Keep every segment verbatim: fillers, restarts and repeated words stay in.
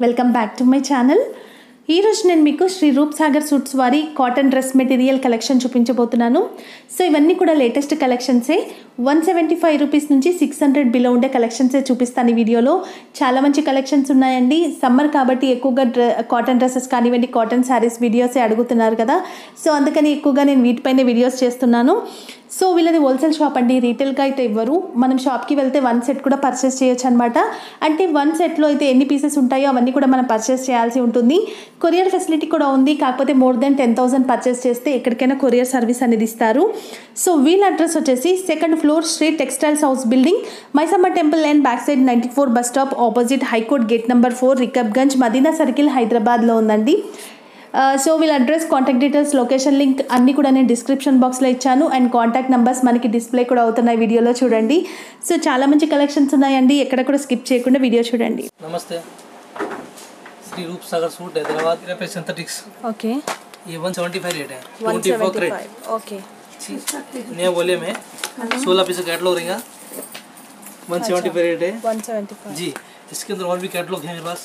Welcome back to my channel. ఈరోజు నేను మీకు శ్రీ రూప్ సాగర్ సూట్స్ వారి కాటన్ డ్రెస్ మెటీరియల్ కలెక్షన్ చూపించబోతున్నాను. సో ఇవన్నీ కూడా లేటెస్ట్ కలెక్షన్సే. వన్ సెవెంటీ ఫైవ్ రూపీస్ నుంచి సిక్స్ హండ్రెడ్ బిలో ఉండే కలెక్షన్సే చూపిస్తాను ఈ వీడియోలో. చాలా మంచి కలెక్షన్స్ ఉన్నాయండి. సమ్మర్ కాబట్టి ఎక్కువగా డ్రె కాటన్ డ్రెస్సెస్ కానివ్వండి, కాటన్ శారీస్ వీడియోసే అడుగుతున్నారు కదా. సో అందుకని ఎక్కువగా నేను వీటిపైనే వీడియోస్ చేస్తున్నాను. సో వీళ్ళది హోల్సేల్ షాప్ అండి, రీటైల్గా అయితే ఇవ్వరు. మనం షాప్కి వెళ్తే వన్ సెట్ కూడా పర్చేస్ చేయొచ్చు అనమాట. అంటే వన్ సెట్లో అయితే ఎన్ని పీసెస్ ఉంటాయో అవన్నీ కూడా మనం పర్చేస్ చేయాల్సి ఉంటుంది. కొరియర్ ఫెసిలిటీ కూడా ఉంది. కాకపోతే more than ten thousand purchase చేస్తే ఎక్కడికైనా కొరియర్ సర్వీస్ అనేది ఇస్తారు. సో వీళ్ళ అడ్రస్ వచ్చేసి second floor Shri textiles house building, Maisamma temple and back side ninety four bus stop opposite high court gate number four, Rikabganj, Madina circle, హైదరాబాద్లో ఉందండి. సో వీళ్ళ address, contact details, location link అన్నీ కూడా నేను డిస్క్రిప్షన్ బాక్స్లో ఇచ్చాను. అండ్ కాంటాక్ట్ నెంబర్స్ మనకి డిస్ప్లే కూడా అవుతున్నాయి వీడియోలో చూడండి. సో చాలా మంచి కలెక్షన్స్ ఉన్నాయండి, ఎక్కడ కూడా స్కిప్ చేయకుండా వీడియో చూడండి. నమస్తే, శ్రీ రూప్ सागर सूट हैदराबाद पे सिंथेटिक्स. ओके, ये वन सेवेंटी फाइव रेट है. ट्वेंटी फोर क्रेट. ओके, नया वॉल्यूम है. सोलह पीस कैटलॉग रहेगा. वन सेवेंटी फाइव रेट है. वन सेवेंटी फाइव जी. इसके अंदर और भी कैटलॉग है मेरे पास.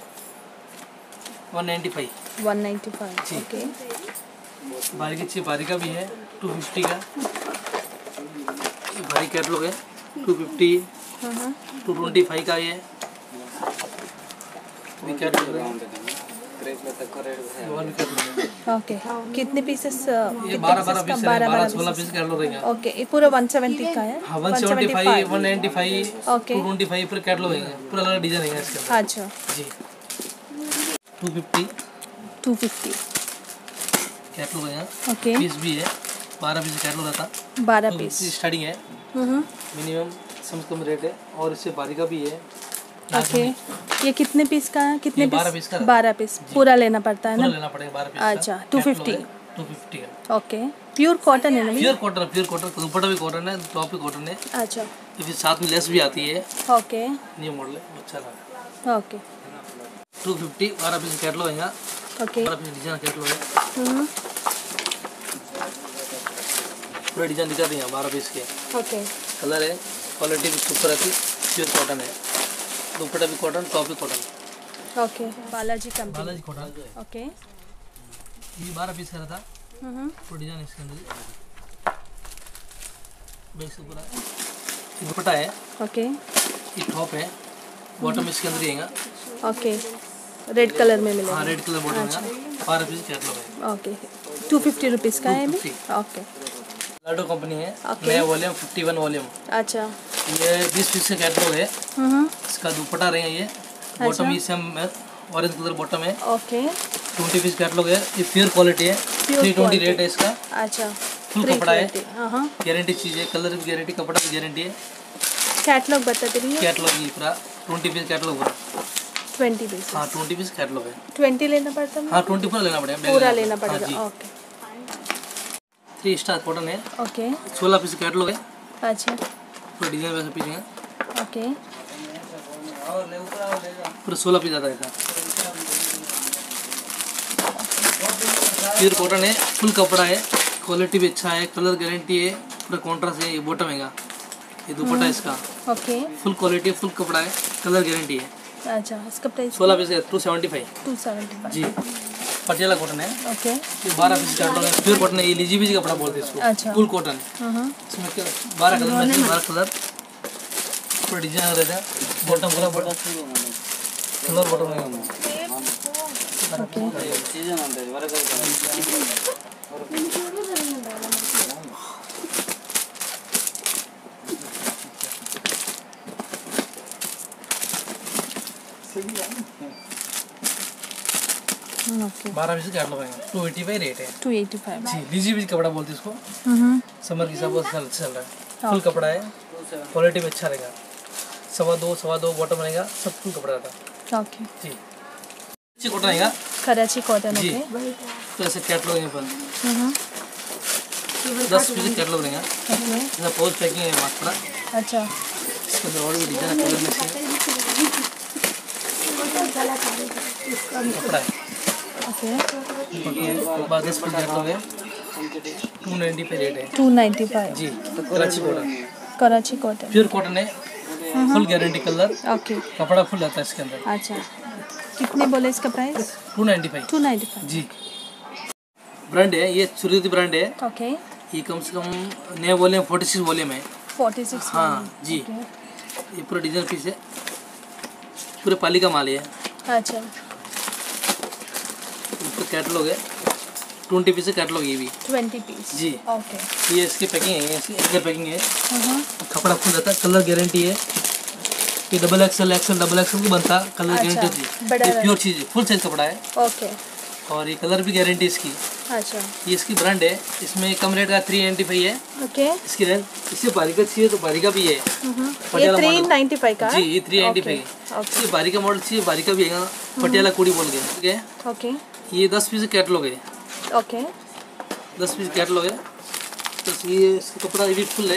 One ninety five. One ninety five. Okay, भारी की अच्छी भारी का भी है. टू फिफ्टी का भारी कैटलॉग है. Two fifty, two twenty five का ये ओके. कितने पीसेस? ये बारह बारह पीस है. बारह सोलह पीस कैटलॉग रहेगा. ओके, ये पूरा वन सेवेंटी का है. हाँ, one seventy five, one ninety five, okay, two twenty five पूरा कैटलॉग है. पूरा अलग डिजाइन है इसके अंदर. अच्छा. जी. Two fifty, two fifty catalogue है. ओके, पीस भी है. बारह पीस कैटलॉग रहता. बारह पीस स्टार्टिंग है. मिनिमम कम से कम रेट है. और इससे बारी का भी है. ओके, ये कितने पीस का है? कितने बारह पीस का. बारह पीस पूरा लेना पड़ता है ना? लेना पड़ेगा बारह पीस. अच्छा, टू फिफ्टी. टू फिफ्टी है. ओके, प्योर कॉटन है ना? Pure cotton, pure cotton. Dupatta भी कॉटन है, टॉप भी कॉटन है. अच्छा, तो फिर साथ में लेस भी आती है. ओके, ये मॉडल है, अच्छा लगा. ओके, टू फिफ्टी बारह पीस कैटलॉग है. ओके, बारह पीस डिजाइन कैटलॉग है. पूरा डिजाइन दिखा रही है बारह पीस के. ओके, कलर है, क्वालिटी भी सुपर आती. प्योर कॉटन है. दुपट्टा भी कॉटन, टॉप भी cotton. Okay, Balaji company. Balaji cotton. Okay, ये बारह पीस का रहता. पूरा डिजाइन इसके अंदर बेस पूरा. ये दुपट्टा है. ओके, ये टॉप है. बॉटम इसके अंदर रहेगा. ओके, रेड कलर में मिलेगा. हाँ, रेड कलर बॉटम है. बारह पीस कैटलॉग है. ओके, टू फिफ्टी रुपीज़ का है. ओके, लाडो कंपनी है. Okay. नया वॉल्यूम फिफ्टी वन वॉल्यूम. अच्छा. ये बीस पीस का कैटलॉग है. इसका दुपट्टा रहेगा. ये बॉटम ये सेम ऑरेंज कलर बॉटम है. ओके, ट्वेंटी पीस कैटलॉग है. ये प्योर क्वालिटी है. थ्री ट्वेंटी रेट है इसका. अच्छा, फुल कपड़ा है. हाँ, गारंटी चीज़ है. कलर भी गारंटी, कपड़ा भी गारंटी है. कैटलॉग बता दीजिए. कैटलॉग ये पूरा ट्वेंटी पीस कैटलॉग पूरा. Twenty piece. हाँ, ट्वेंटी पीस कैटलॉग है. ट्वेंटी लेना पड़ता है? हाँ, ट्वेंटी पूरा लेना पड़ेगा. पूरा लेना पड़ेगा. ओके, थ्री स्टार कॉटन है. ओके, सोलह पीस कैटलॉग है. अच्छा, पूरा डिजाइन वैसे पीस है. ओके, पूरा सोलह पीस आता है. प्योर कॉटन है. फुल कपड़ा है. क्वालिटी भी अच्छा है. कलर गारंटी है. पूरा कॉन्ट्रास्ट है. ये बॉटम है. ये दुपट्टा है इसका. ओके, फुल क्वालिटी, फुल कपड़ा है. कलर गारंटी है. अच्छा, इसका प्राइस? सोलह पीस है. Two seventy five. Two seventy five. जी. पटियाला कॉटन है. ओके, ये बारह पीस कैटलॉग है. प्योर कॉटन है. ये लीजीबीजी कपड़ा बोलते हैं इसको. अच्छा, फुल कॉटन. इसमें बारह कलर में से बारह कलर. पूरा डिजाइन रहता है. बॉटम पूरा बॉटम कलर बॉटम है. ओके, ओके, बारह पीस कैटलॉग है. टू एटी फाइव रेट है. Two eighty five. जी. लीजीबीजी कपड़ा बोलते हैं इसको. समर की हिसाब से चल चल रहा है. फुल कपड़ा है. क्वालिटी में अच्छा रहेगा. सवा दो सवा दो बॉटम रहेगा. सब फुल कपड़ा रहता. ओके, जी. अच्छी कॉटन रहेगा. कराची कॉटन. जी. ओके, तो ऐसे कैटलॉग है पर दस पीस कैटलॉग रहेगा. इसका पोस्ट पैकिंग है मात्रा. अच्छा, इसके अंदर और भी डिजाइन कलर में से कपड़ा है. ओके, बारह दस पीस कैटलॉग है. टू नाइन्टी पे रेट है. Two ninety five. जी. Karachi cotton. Karachi cotton. Pure cotton है. Full guarantee. कलर ओके, कपड़ा फुल आता है इसके अंदर. अच्छा, कितने बोले इसका price? Two ninety five two ninety five जी। ब्रांड है ये, सुरुति ब्रांड है। ओके। ये कम से कम नए वॉल्यूम फोर्टी सिक्स वॉल्यूम है। फोर्टी सिक्स हाँ जी। ये पूरा डिजाइन पीस है, पूरे पाली का माल है। अच्छा। इसका कैटलॉग है, ट्वेंटी पीस कैटलॉग ये भी ट्वेंटी पीस जी। ओके। ये इसकी पैकिंग है, इसकी एक पैकिंग है। कपड़ा फुल रहता है, कलर गारंटी है। ये double XL XL double XL की बनता, कलर अच्छा, गारंटी होती बड़ा है। ये प्योर चीज है, फुल साइज कपड़ा है। ओके। और ये कलर भी गारंटी इसकी। अच्छा। ये इसकी ब्रांड है, इसमें कम रेट का थ्री नाइन्टी फाइव है। ओके। इसकी रेंज, इससे बारीका चाहिए तो बारीका भी है। ये थ्री नाइन्टी फाइव का? जी, ये थ्री नाइन्टी फाइव है। इससे बारीका मॉडल चाहिए, बारीका भी है, पटियाला कोडी बोल के। ठीक है। ओके। ये दस पीस कैटलॉग है। ओके। दस पीस कैटलॉग है। तो ये इसका कपड़ा ये भी फुल है।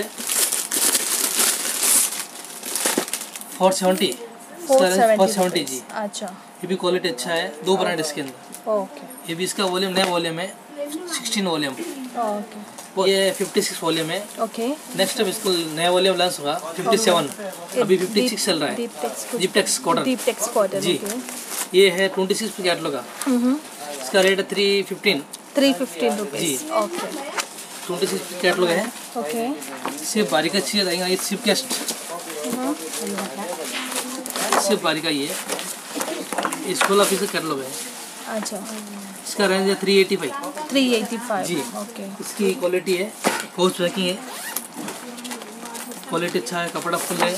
फोर सेवेंटी फोर सेवेंटी जी। अच्छा। ये भी क्वालिटी अच्छा है। दो ब्रांड इसके अंदर। ओके। ये भी इसका वॉल्यूम नया वॉल्यूम है, सिक्सटीन वॉल्यूम। ओके। ये फिफ्टी सिक्स वॉल्यूम है। ओके। नेक्स्ट टाइम इसको नया वॉल्यूम लॉन्च होगा फिफ्टी सेवन, अभी फिफ्टी सिक्स चल रहा है। दीपटेक्स कॉटन। दीपटेक्स कॉटन जी। ये है ट्वेंटी सिक्स कैटलॉग का। इसका रेट है three fifteen three fifteen rupees जी। ओके। ट्वेंटी सिक्स कैटलॉग है। ओके। सिर्फ बारीका चाहिए रहेगा, ये सिर्फ कैस्ट सिर्फ बारीका ही है। ये सोलह पीस कैटलॉग है। अच्छा। इसका रेंज है three eighty five three eighty five जी। ओके। इसकी क्वालिटी है, पोस्ट पैकिंग है, क्वालिटी अच्छा है, कपड़ा फुल है।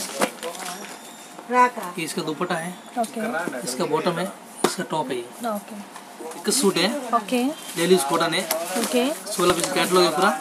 ये इसका दुपट्टा है। ओके। इसका बॉटम है, इसका टॉप है। ये ओके। एक सूट है, ओके। डेली यूज कॉटन है। ओके। सोलह पीस कैटलॉग है पूरा।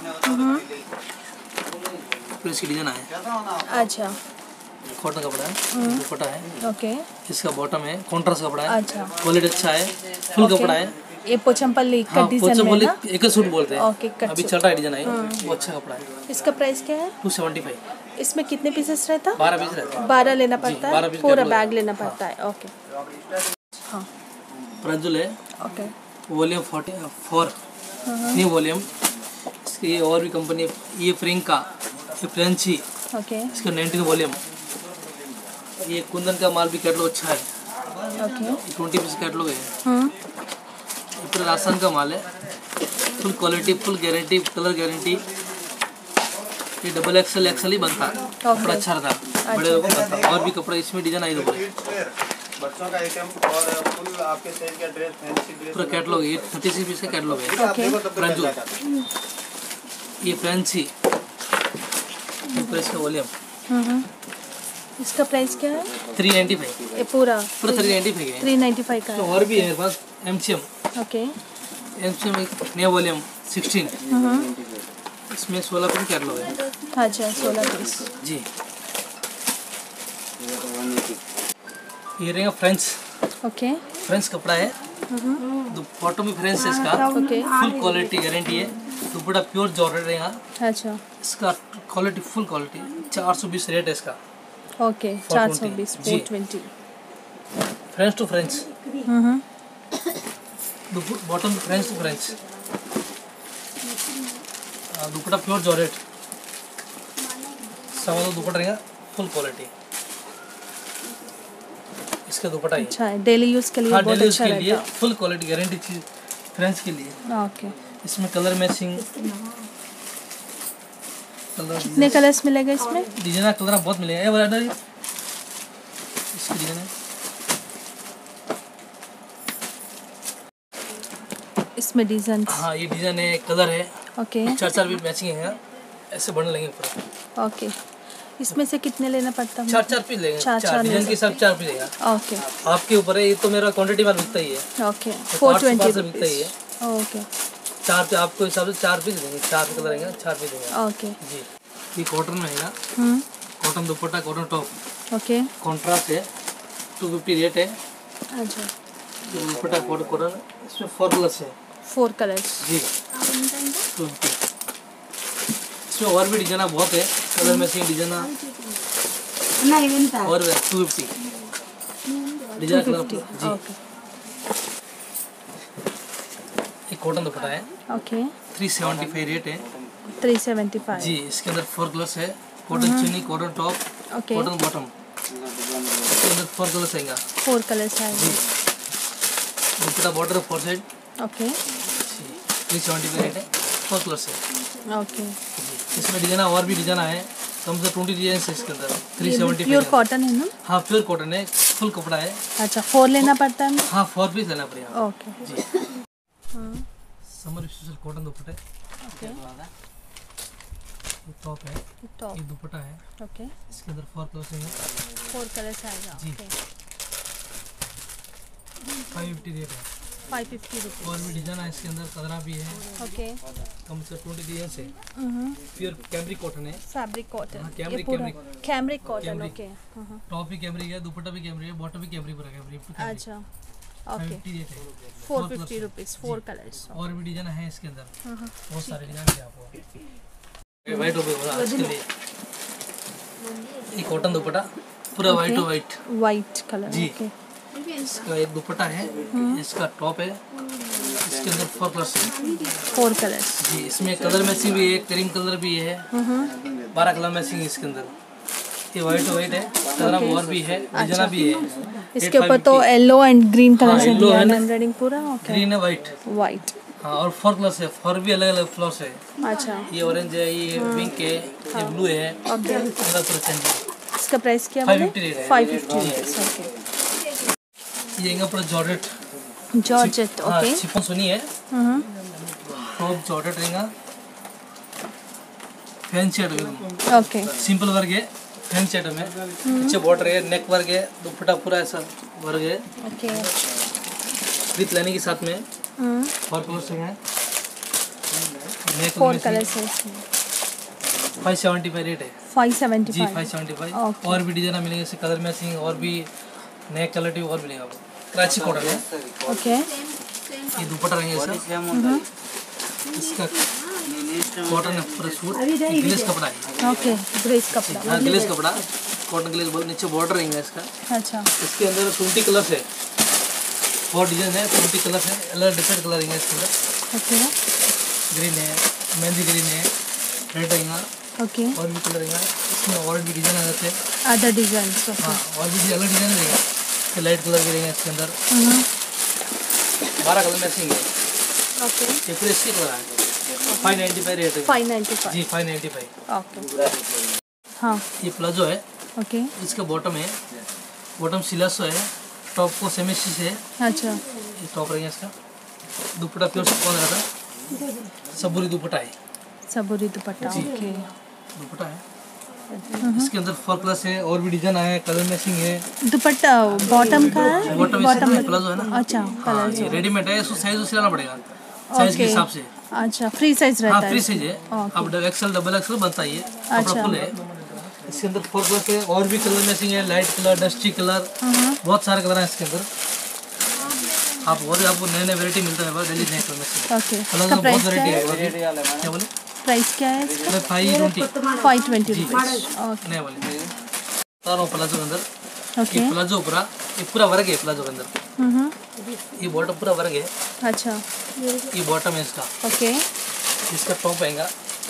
फिर इसकी डिजाइन है। अच्छा। कॉटन कपड़ा है, दुपट्टा है। ओके। इसका बॉटम है, कॉन्ट्रास्ट कपड़ा है। अच्छा। क्वालिटी अच्छा है, फुल कपड़ा है। ये पोचमपल्ली का हाँ, डिजाइन में पोचमपल्ली ना? एक ही सूट बोलते हैं। ओके, कट अभी सूट। चल रहा है डिजाइन है, वो अच्छा कपड़ा है। इसका प्राइस क्या है? टू सेवेंटी फाइव इसमें कितने पीसेस रहता? बारह पीस रहता है। बारह लेना पड़ता बारह है, पीस पूरा कैटलॉग बैग है। लेना पड़ता है। ओके। हाँ। प्रजुल है, okay. Volume forty four new volume. इसकी और भी कंपनी, ये फ्रिंका, ये फ्रेंची, ओके। इसका नाइनटीन वॉल्यूम। ये कुंदन का माल भी कैटलॉग अच्छा है। ओके। ट्वेंटी पीस कैटलॉग है। हम्म। ये पूरा राजस्थान का माल है, full quality, full guarantee, colour guarantee. ये डबल एक्सएल एक्सएल ही बनता, कपड़ा अच्छा रहता, बड़े लोगों को बनता। और भी कपड़ा इसमें डिजाइन आई दो बच्चों का आइटम और फुल आपके साइज का ड्रेस, फैंसी ड्रेस पूरा कैटलॉग है। ये थर्टी सिक्स पीस का कैटलॉग है। ओके। प्रजुल, ये फैंसी, ये पूरा इसका वॉल्यूम हम्म। इसका प्राइस क्या है? थ्री नाइन्टी फाइव ये पूरा पूरा थ्री नाइन्टी फाइव है। थ्री नाइन्टी फाइव का तो है। और भी है मेरे पास M C M okay. M C M नया वॉल्यूम सिक्सटीन। हम्म। इसमें सोलह पीस कैटलॉग है अच्छा, सोलह पीस जी। ये रहेगा फ्रेंच ओके। फ्रेंच कपड़ा है। बॉटम भी फ्रेंच है इसका, ओके। फुल क्वालिटी गारंटी है। दुपट्टा प्योर जॉर्जेट रहेगा। अच्छा। इसका क्वालिटी फुल क्वालिटी, चार सौ बीस रेट है इसका। ओके। चार सौ बीस four twenty French to French, हम्म। Bottom French to French, dupatta pure georgette, सवा दो दुपट्टा रहेगा, फुल क्वालिटी। इसका दुपट्टा ही अच्छा है, डेली यूज के लिए हाँ, बहुत डेली यूज अच्छा के लिए रहेगा। फुल क्वालिटी गारंटी चीज फ्रेंच के लिए। ओके। इसमें कलर मैचिंग, कलर कितने कलर्स मिलेगा इसमें? डिजाइन कलर बहुत मिलेगा। ये वाला इधर इसकी डिजाइन है, इसमें डिजाइन। हाँ ये डिजाइन है, कलर है, ओके। चार चार बीट मैचिंग है, ऐसे बंडल लेंगे पूरा। ओके। इसमें से कितने लेना पड़ता है? चार चार पीस लेंगे, चार- चार चार ले डिजाइन के हिसाब चार पीस लेगा। ओके। आपके ऊपर है, ये तो मेरा क्वांटिटी माल बिकता ही है। ओके। तो फोर आठ सौ ट्वेंटी पाँच सौ बिकता ही है। ओके। चार पे आपको हिसाब से चार पीस देंगे, चार कलर रहेंगे, चार पीस देंगे ओके। जी। ये कॉटन में है, हम्म। Cotton dupatta, cotton top, okay. Contrast है, टू फिफ्टी रेट है। अच्छा। ये दुपट्टा कॉटन कॉटन, इसमें फोर कलर्स है फोर कलर्स जी। टू फिफ्टी, इसमें और भी डिजाइन बहुत है, कलर में से डिजाइन और टू फिफ्टी डिजाइन कलर जी। ओके। ये कॉटन दुपट्टा है, okay. Three seventy five rate है थ्री सेवेंटी फाइव जी। इसके अंदर फोर कलर्स है, कॉटन चुन्नी, cotton top, okay. Cotton bottom, इसके अंदर फोर कलर्स आएगा फोर कलर्स जी। आएंगे। Dupatta border four side okay three seventy का रेट है, फोर कलर्स है। ओके इसमें डिजाइन और भी डिजाइन है, कम से ट्वेंटी डिजाइन है इसके अंदर। थ्री सेवेंटी प्योर कॉटन है ना? हाँ प्योर कॉटन है, फुल कपड़ा है। अच्छा फोर लेना पड़ता है? हाँ फोर पीस लेना पड़ेगा ओके जी। हाँ समर स्पेशल कॉटन दुपट्टे, ओके ये टॉप है, टॉप ये दुपट्टा है, ओके इसके अंदर फोर कलर्स हैं, फोर कलर्स आएगा जी। ओके फाइव फिफ्टी रेट है। फाइव फिफ्टी रुपीज़ और भी डिजाइन है इसके अंदर, कलरा भी है, ओके कम से ट्वेंटी डिजाइन है। प्योर कैमरिक कॉटन है, फैब्रिक कॉटन हाँ, ये कैमरिक पूरा cambric cambric cotton cambric. Okay हाँ हाँ टॉप भी कैमरिक है, दुपट्टा भी कैमरिक है, बॉटम भी कैमरिक पर है, कैमरिक अच्छा ओके फिफ्टी रेट है। Four fifty rupees four colours और भी डिजाइन है इसके अंदर, हाँ हाँ बहुत सारे डिजाइन है आपको। वाइट हो गया आज के लिए, ये कॉटन दुपट्टा पूरा वाइट हो वाइट वाइट कलर जी। ओके इसका एक दुपट्टा है, इसका टॉप है, इसके अंदर फोर कलर्स है फोर कलर्स जी। इसमें कलर मैचिंग भी है, क्रीम कलर भी है, बारह कलर मैचिंग है इसके अंदर। ये वाइट वाइट है, कलर और भी है, डिजाइन भी है। इसके ऊपर तो येलो एंड ग्रीन कलर से yellow दिया है है ना? एम्ब्रॉयडिंग पूरा ओके ग्रीन है वाइट, वाइट हाँ और फोर कलर्स है, फोर भी अलग अलग फ्लॉर्स है। अच्छा ये ऑरेंज है, ये पिंक है, ये ब्लू है, ओके कलर पूरा चेंज है। इसका प्राइस क्या फाइव बोले? फिफ्टी रेट है। फाइव फिफ्टी रुपीज़ ओके ये इनका पूरा जॉर्जेट, जॉर्जेट हाँ ओके शिफॉन सुनी है, हम्म टॉप जॉर्जेट रहेगा, fancy item, okay simple work है, फैंसी आइटम है, पीछे बॉर्डर है, नेक वर्क है, दुपट्टा पूरा ऐसा वर्क है, ओके विथ लाइनिंग के साथ में हम्म फोर कलर्स हैं, नेक फोर कलर्स है इसमें फाइव सेवेंटी फाइव रेट है फाइव सेवेंटी जी, फाइव सेवेंटी फाइव। Okay. और भी डिजाइन मिलेंगे, इससे कलर मैचिंग और भी नए क्वालिटी और मिलेगा आपको। कराची कॉटन है, ओके ये दुपट्टा रहेंगे इसका, इसका कॉटन है पूरा सूट, ग्लेस कपड़ा है, ओके ग्रेस कपड़ा हाँ ग्लेस कपड़ा, कॉटन ग्लेस बोल, नीचे बॉर्डर रहेंगे इसका। अच्छा इसके अंदर ट्वेंटी कलर्स है, फोर डिजाइन है, ट्वेंटी कलर्स है, अलग डिफरेंट कलर रहेंगे इसके अंदर। ओके ग्रीन है, मेहंदी ग्रीन है, रेड रहेगा, ओके और भी कलर रहेगा इसमें, और भी डिजाइन आ जाते हैं, अदर डिजाइन ओके हाँ और भी अलग डिजाइन रहेगा, इसके लाइट कलर भी रहेंगे इसके अंदर, हम्म बारह कलर मैचिंग है, ओके ये पूरे इसके कलर है। फाइव नाइन्टी फाइव रेट है फाइव नाइन्टी जी, five five ninety five. Okay हाँ ये प्लाजो है, ओके इसका बॉटम है, बॉटम सिलासो है, टॉप को सेमी स्टिच है, अच्छा ये टॉप रहेगा इसका, दुपट्टा प्योर कौन रहता है, सबूरी दुपट्टा है, सबूरी दुपट्टा जी। ओके दुपट्टा है, इसके अंदर फोर कलर्स है, और भी डिजाइन है, कलर मैचिंग है। दुपट्टा बॉटम का है बॉटम बॉटम इसका प्लाजो है ना, अच्छा हाँ कलर ये रेडीमेड है, इसको साइज सिलाना पड़ेगा साइज के ओके हिसाब से, अच्छा फ्री साइज हाँ रहता फ्री है साइज है, ओके। अब एक्सएल डबल एक्सएल बनता है, ये अच्छा। कपड़ा फुल है। इसके अंदर फोर कलर है, और भी कलर मैचिंग है, लाइट कलर, डस्टी कलर, बहुत सारे कलर हैं इसके अंदर। आप और भी आपको नए नए वैरायटी मिलता है डेली नए कलर मैचिंग, ओके कलर इसका में बहुत प्राइस क्या वैरायटी है? है। क्या बोले, प्राइस क्या है इसका? Five twenty five twenty rupees okay नए वाले बता रहा हूँ। प्लाजो के अंदर ओके ये प्लाजो पूरा, ये पूरा वर्क है प्लाजो के अंदर, हम्म ये बॉटम पूरा वर्क है, अच्छा ये बॉटम है इसका, ओके इसका टॉप आएगा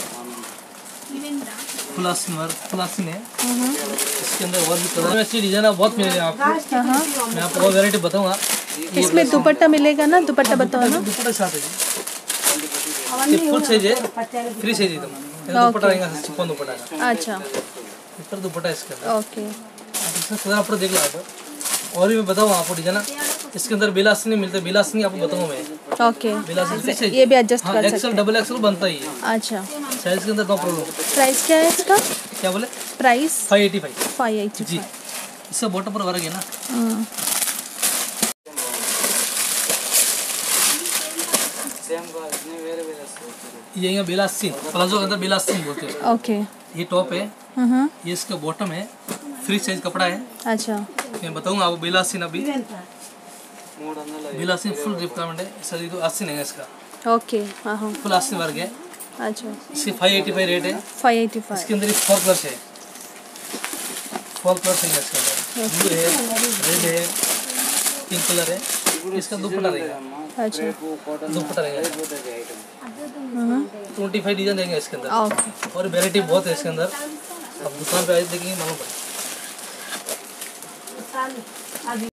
फुलासिन वर्क, फुलासिन है, इसके अंदर और भी कलर ऐसी डिजाइन बहुत मिलेगा आपको, हाँ मैं आपको और वैरायटी बताऊंगा। इसमें दुपट्टा मिलेगा ना? दुपट्टा बताओ ना। दुपट्टा साथ है जी, ये फुल साइज है, फ्री साइज एकदम, ये दुपट्टा रहेगा चिपन दुपट्टा का, अच्छा ऊपर दुपट्टा इसके अंदर, ओके इसका कलर आप देख लो आप। और भी बताऊँ आपको डिजाइन, इसके अंदर बिलासी नहीं मिलते, बिलासी आपको बताऊंगा मैं, ओके बिलासी फ्री साइज, ये भी एडजस्ट हाँ कर एक्सएल सकते डबल एक्सएल बनता ही है, हैं अच्छा साइज के अंदर नो प्रॉब्लम। प्राइस क्या है इसका? क्या बोले, price five eighty five five eighty जी, इससे बॉटम पर वर्क है ना। ये यहाँ बिलासी, प्लाजो के अंदर बिलासी बोलते हैं, ओके ये टॉप है, हम्म ये इसका बॉटम है, फ्री साइज कपड़ा है, अच्छा मैं बताऊंगा आपको। बिलासी अभी बिलासी फुल रिक्वायरमेंट है, सर तो अस्सी नहीं है इसका, ओके हाँ हाँ फुल अस्सी वर्ग है, अच्छा इसके फाइव एटी फाइव रेट है। फाइव एटी फाइव इसके अंदर फोर कलर्स है, फोर कलर्स है इसके अंदर, ब्लू है, रेड है, पिंक कलर है, इसका दुपट्टा रहेगा, अच्छा दुपट्टा रहेगा ट्वेंटी फाइव डिजाइन रहेंगे इसके अंदर, ओके और वैरायटी बहुत है इसके अंदर, आप दुकान पे आए देखेंगे मालूम पड़ेगा।